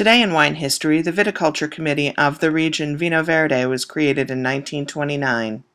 Today in wine history, the Viticulture Committee of the region VinoVerve was created in 1929.